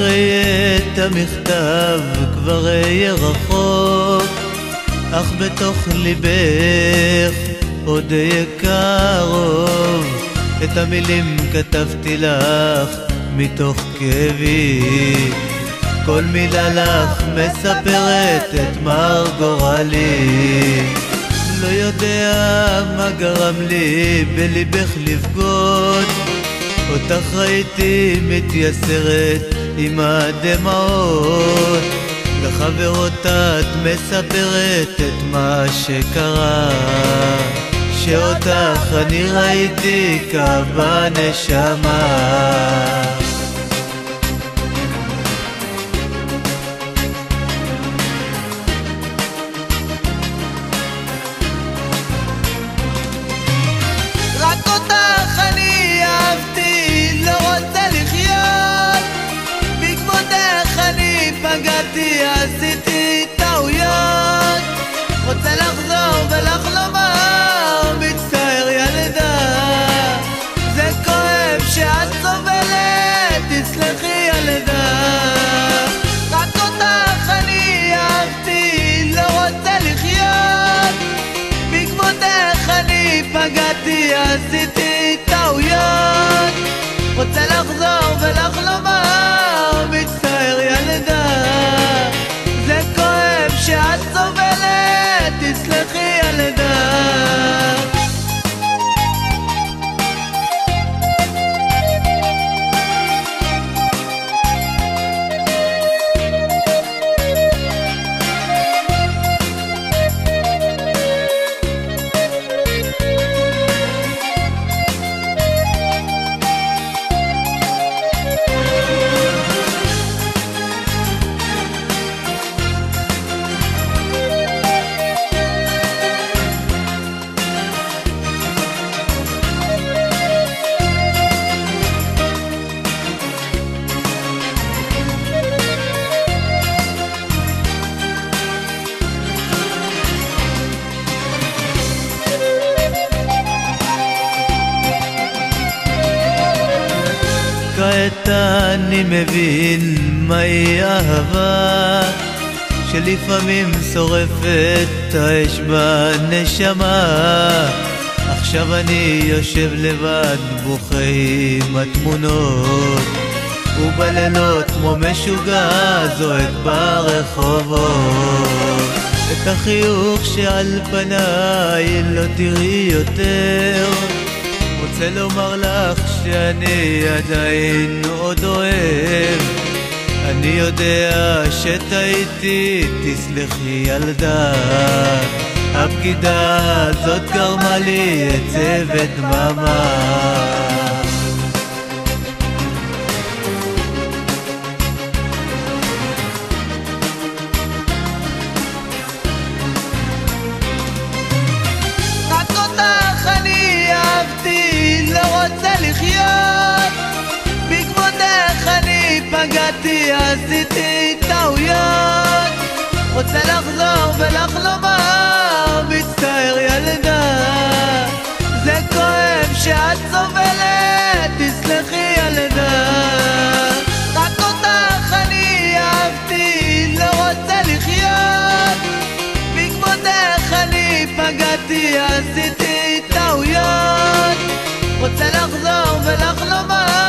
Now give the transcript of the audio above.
תקראי את המכתב כבר אהיה רחוק, אך בתוך ליבך עוד אהיה קרוב. את המילים כתבתי לך מתוך כאבי, כל מילה לך מספרת את מר גורלי. לא יודע מה גרם לי בליבך לבגוד, אותך ראיתי מתייסרת עם הדמעות. לחברות את מספרת את מה שקרה, שאותך אני ראיתי כאבה נשמה. רק אותך אני אהבתי, לא רוצה לחיות, בעקבותך אני פגעתי, עשיתי טעויות. רוצה לחזור ולך לומר, מצטער ילדה, זה כואב שאת סובלת, תסלחי ילדה. רק אותך אני אהבתי, לא רוצה לחיות, בעקבותך אני פגעתי, עשיתי טעויות. רוצה לחזור ולך לומר, מצטער ילדה, זה כואב שאת סובלת, תסלחי ילדה. כעת אני מבין מהי אהבה, שלפעמים שורפת האש בנשמה. עכשיו אני יושב לבד בוכה עם התמונות, ובלילות כמו משוגע זועק ברחובות. את החיוך שעל פניי לא תראי יותר, רוצה לומר לך שאני עדיין עוד אוהב. אני יודע שטעיתי, תסלחי ילדה, הבגידה הזאת גרמה לי עצב ודממה. בעקבותך אני פגעתי, עשיתי טעויות. רוצה לחזור ולך לומר, מצטער ילדה, זה כואב שאת סובלת, תסלחי ילדה. רק אותך אני אהבתי, לא רוצה לחיות, בעקבותך אני פגעתי, עשיתי טעויות. רוצה לחזור ולך לומר,